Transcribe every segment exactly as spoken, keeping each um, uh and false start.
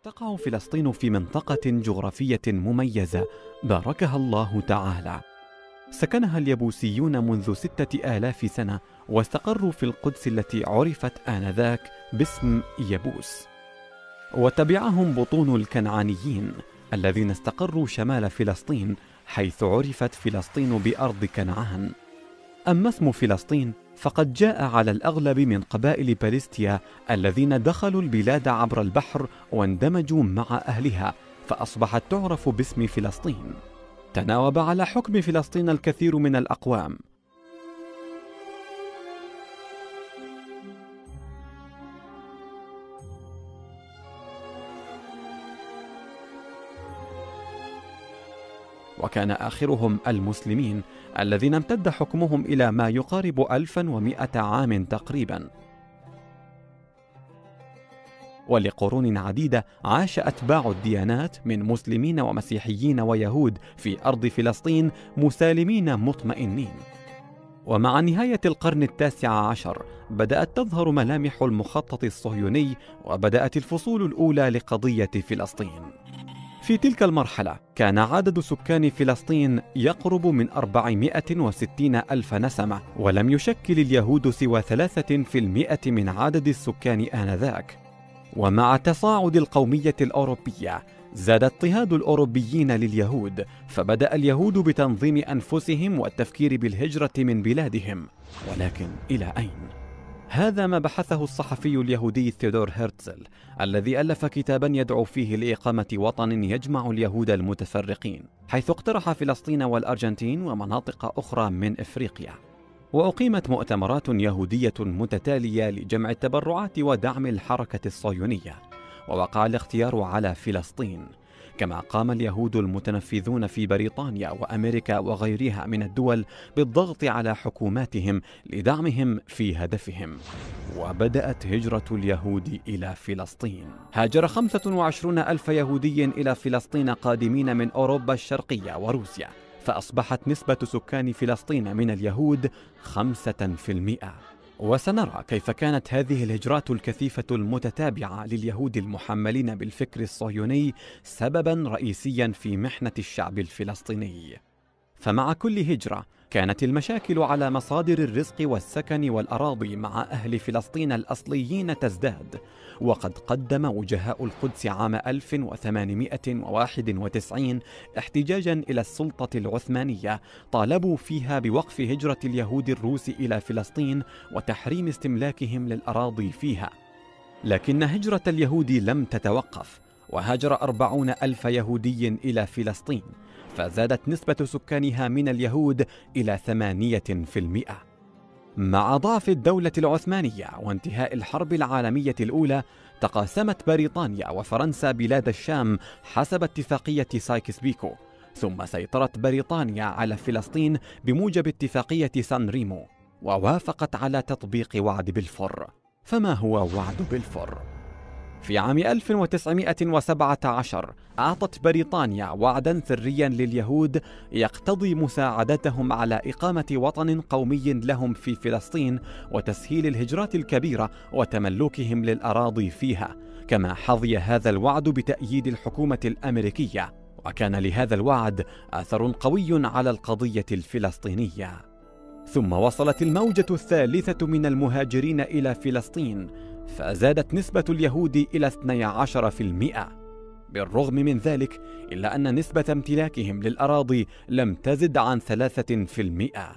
تقع فلسطين في منطقة جغرافية مميزة باركها الله تعالى. سكنها اليبوسيون منذ ستة آلاف سنة، واستقروا في القدس التي عرفت آنذاك باسم يبوس، وتبعهم بطون الكنعانيين الذين استقروا شمال فلسطين، حيث عرفت فلسطين بأرض كنعان. أما اسم فلسطين فقد جاء على الأغلب من قبائل بلستيا الذين دخلوا البلاد عبر البحر واندمجوا مع أهلها، فأصبحت تعرف باسم فلسطين. تناوب على حكم فلسطين الكثير من الأقوام، وكان آخرهم المسلمين الذين امتد حكمهم إلى ما يقارب ألفا ومئة عام تقريبا. ولقرون عديدة عاش أتباع الديانات من مسلمين ومسيحيين ويهود في أرض فلسطين مسالمين مطمئنين. ومع نهاية القرن التاسع عشر بدأت تظهر ملامح المخطط الصهيوني، وبدأت الفصول الأولى لقضية فلسطين. في تلك المرحلة كان عدد سكان فلسطين يقرب من أربعمائة وستين ألف نسمة، ولم يشكل اليهود سوى ثلاثة في المئة من عدد السكان آنذاك. ومع تصاعد القومية الأوروبية زاد اضطهاد الأوروبيين لليهود، فبدأ اليهود بتنظيم أنفسهم والتفكير بالهجرة من بلادهم. ولكن إلى أين؟ هذا ما بحثه الصحفي اليهودي ثيودور هرتزل، الذي ألف كتابا يدعو فيه لإقامة وطن يجمع اليهود المتفرقين، حيث اقترح فلسطين والأرجنتين ومناطق أخرى من إفريقيا. وأقيمت مؤتمرات يهودية متتالية لجمع التبرعات ودعم الحركة الصهيونية، ووقع الاختيار على فلسطين. كما قام اليهود المتنفذون في بريطانيا وأمريكا وغيرها من الدول بالضغط على حكوماتهم لدعمهم في هدفهم. وبدأت هجرة اليهود إلى فلسطين. هاجر خمسة وعشرون ألف يهودي إلى فلسطين قادمين من أوروبا الشرقية وروسيا، فأصبحت نسبة سكان فلسطين من اليهود خمسة في المئة. وسنرى كيف كانت هذه الهجرات الكثيفة المتتابعة لليهود المحملين بالفكر الصهيوني سببا رئيسيا في محنة الشعب الفلسطيني. فمع كل هجرة كانت المشاكل على مصادر الرزق والسكن والأراضي مع أهل فلسطين الأصليين تزداد. وقد قدم وجهاء القدس عام ألف وثمانمائة وواحد وتسعين احتجاجا إلى السلطة العثمانية، طالبوا فيها بوقف هجرة اليهود الروس إلى فلسطين وتحريم استملاكهم للأراضي فيها. لكن هجرة اليهود لم تتوقف، وهاجر أربعون ألف يهودي إلى فلسطين، فزادت نسبة سكانها من اليهود إلى ثمانية في المئة. مع ضعف الدولة العثمانية وانتهاء الحرب العالمية الأولى، تقاسمت بريطانيا وفرنسا بلاد الشام حسب اتفاقية سايكس بيكو، ثم سيطرت بريطانيا على فلسطين بموجب اتفاقية سان ريمو، ووافقت على تطبيق وعد بلفور. فما هو وعد بلفور؟ في عام ألف وتسعمائة وسبعة عشر أعطت بريطانيا وعدا سريا لليهود يقتضي مساعدتهم على إقامة وطن قومي لهم في فلسطين، وتسهيل الهجرات الكبيرة وتملكهم للأراضي فيها. كما حظي هذا الوعد بتأييد الحكومة الأمريكية، وكان لهذا الوعد أثر قوي على القضية الفلسطينية. ثم وصلت الموجة الثالثة من المهاجرين إلى فلسطين، فزادت نسبة اليهود إلى اثني عشر في المئة. بالرغم من ذلك إلا أن نسبة امتلاكهم للأراضي لم تزد عن ثلاثة في المئة.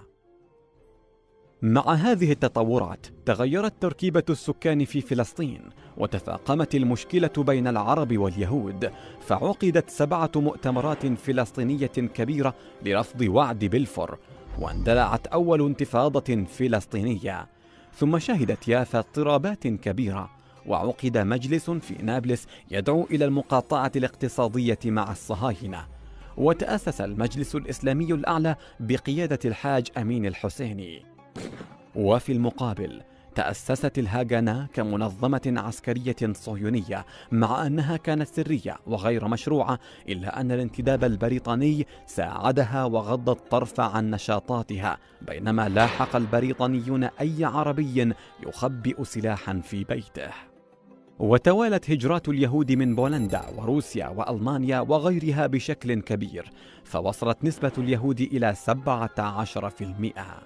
مع هذه التطورات تغيرت تركيبة السكان في فلسطين، وتفاقمت المشكلة بين العرب واليهود، فعقدت سبعة مؤتمرات فلسطينية كبيرة لرفض وعد بلفور، واندلعت أول انتفاضة فلسطينية. ثم شهدت يافا اضطرابات كبيرة، وعقد مجلس في نابلس يدعو إلى المقاطعة الاقتصادية مع الصهاينة، وتأسس المجلس الإسلامي الأعلى بقيادة الحاج أمين الحسيني. وفي المقابل تأسست الهاغانا كمنظمة عسكرية صهيونية، مع أنها كانت سرية وغير مشروعة، إلا أن الانتداب البريطاني ساعدها وغض الطرف عن نشاطاتها، بينما لاحق البريطانيون أي عربي يخبئ سلاحا في بيته. وتوالت هجرات اليهود من بولندا وروسيا وألمانيا وغيرها بشكل كبير، فوصلت نسبة اليهود إلى سبعة عشر بالمئة.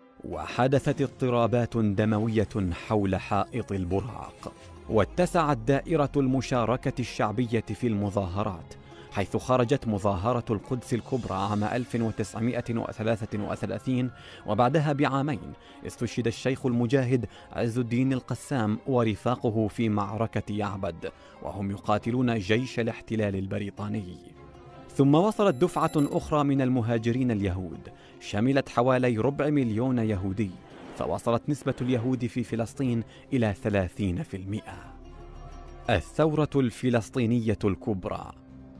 وحدثت اضطرابات دموية حول حائط البراق، واتسعت دائرة المشاركة الشعبية في المظاهرات، حيث خرجت مظاهرة القدس الكبرى عام ألف وتسعمئة وثلاثة وثلاثين، وبعدها بعامين استشهد الشيخ المجاهد عز الدين القسام ورفاقه في معركة يعبد، وهم يقاتلون جيش الاحتلال البريطاني. ثم وصلت دفعة أخرى من المهاجرين اليهود شملت حوالي ربع مليون يهودي، فوصلت نسبة اليهود في فلسطين إلى ثلاثين بالمئة. الثورة الفلسطينية الكبرى.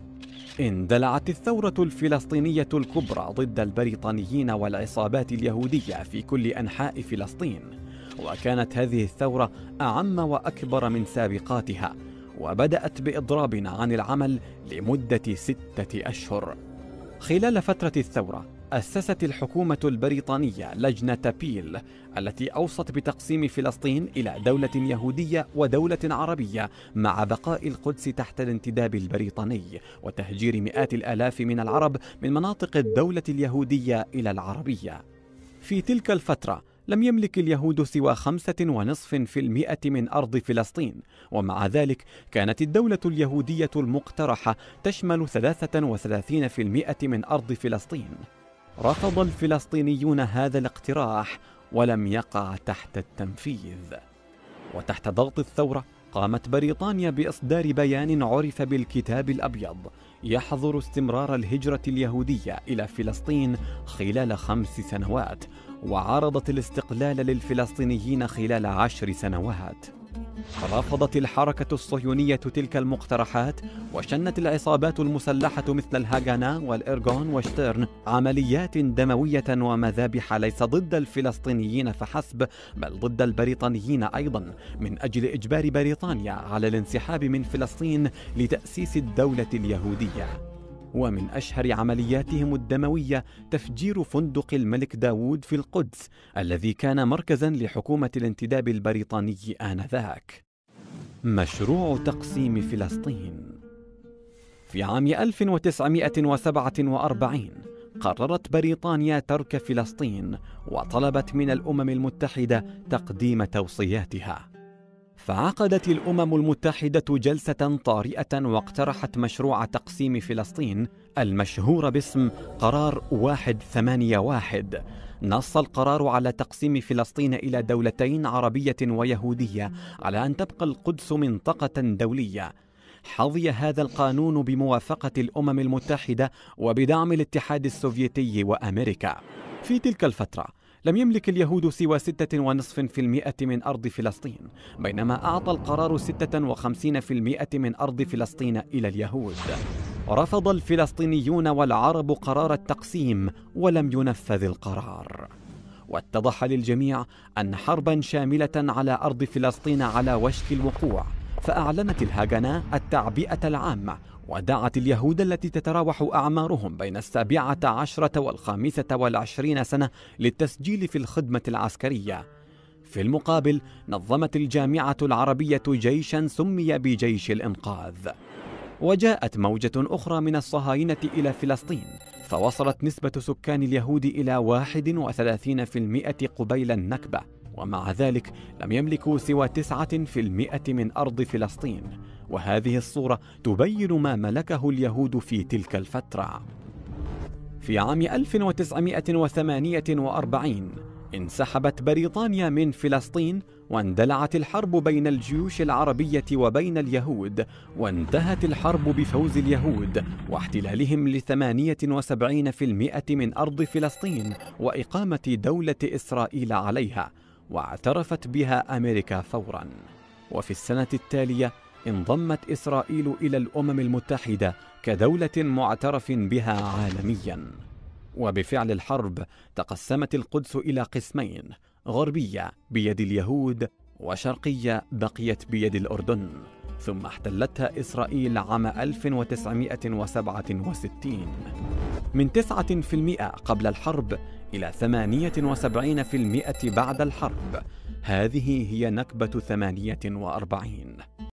اندلعت الثورة الفلسطينية الكبرى ضد البريطانيين والعصابات اليهودية في كل أنحاء فلسطين، وكانت هذه الثورة أعم وأكبر من سابقاتها، وبدأت بإضراب عن العمل لمدة ستة أشهر. خلال فترة الثورة أسست الحكومة البريطانية لجنة بيل التي أوصت بتقسيم فلسطين إلى دولة يهودية ودولة عربية، مع بقاء القدس تحت الانتداب البريطاني وتهجير مئات الآلاف من العرب من مناطق الدولة اليهودية إلى العربية. في تلك الفترة لم يملك اليهود سوى خمسة ونصف في المئة من أرض فلسطين، ومع ذلك كانت الدولة اليهودية المقترحة تشمل ثلاثة وثلاثين في المئة من أرض فلسطين. رفض الفلسطينيون هذا الاقتراح ولم يقع تحت التنفيذ. وتحت ضغط الثورة قامت بريطانيا بإصدار بيان عرف بالكتاب الأبيض يحظر استمرار الهجرة اليهودية إلى فلسطين خلال خمس سنوات، وعرضت الاستقلال للفلسطينيين خلال عشر سنوات. رفضت الحركة الصهيونية تلك المقترحات، وشنت العصابات المسلحة مثل الهاغانا والإرغون وشتيرن عمليات دموية ومذابح ليس ضد الفلسطينيين فحسب، بل ضد البريطانيين أيضا، من أجل إجبار بريطانيا على الانسحاب من فلسطين لتأسيس الدولة اليهودية. ومن أشهر عملياتهم الدموية تفجير فندق الملك داوود في القدس، الذي كان مركزا لحكومة الانتداب البريطاني آنذاك. مشروع تقسيم فلسطين. في عام ألف وتسعمئة وسبعة وأربعين قررت بريطانيا ترك فلسطين، وطلبت من الأمم المتحدة تقديم توصياتها. فعقدت الأمم المتحدة جلسة طارئة واقترحت مشروع تقسيم فلسطين المشهور باسم قرار واحد ثمانية واحد. نص القرار على تقسيم فلسطين إلى دولتين عربية ويهودية، على أن تبقى القدس منطقة دولية. حظي هذا القانون بموافقة الأمم المتحدة وبدعم الاتحاد السوفيتي وأمريكا. في تلك الفترة لم يملك اليهود سوى ستة ونصف في المئة من أرض فلسطين، بينما أعطى القرار ستة وخمسين في المئة من أرض فلسطين إلى اليهود. رفض الفلسطينيون والعرب قرار التقسيم ولم ينفذ القرار. واتضح للجميع أن حربا شاملة على أرض فلسطين على وشك الوقوع، فأعلنت الهاغانا التعبئة العامة، ودعت اليهود التي تتراوح أعمارهم بين السابعة عشرة والخامسة والعشرين سنة للتسجيل في الخدمة العسكرية. في المقابل نظمت الجامعة العربية جيشا سمي بجيش الإنقاذ. وجاءت موجة أخرى من الصهاينة إلى فلسطين، فوصلت نسبة سكان اليهود إلى واحد وثلاثين في المئة قبيل النكبة، ومع ذلك لم يملكوا سوى تسعة في المئة من أرض فلسطين. وهذه الصورة تبين ما ملكه اليهود في تلك الفترة. في عام ألف وتسعمئة وثمانية وأربعين انسحبت بريطانيا من فلسطين، واندلعت الحرب بين الجيوش العربية وبين اليهود، وانتهت الحرب بفوز اليهود واحتلالهم لثمانية وسبعين في المئة من أرض فلسطين وإقامة دولة إسرائيل عليها، واعترفت بها أمريكا فورا. وفي السنة التالية انضمت إسرائيل إلى الأمم المتحدة كدولة معترف بها عالميا. وبفعل الحرب تقسمت القدس إلى قسمين، غربية بيد اليهود وشرقية بقيت بيد الأردن، ثم احتلتها إسرائيل عام ألف وتسعمئة وسبعة وستين من تسعة في المئة قبل الحرب إلى ثمانية وسبعين في المئة بعد الحرب. هذه هي نكبة ثمانية وأربعين.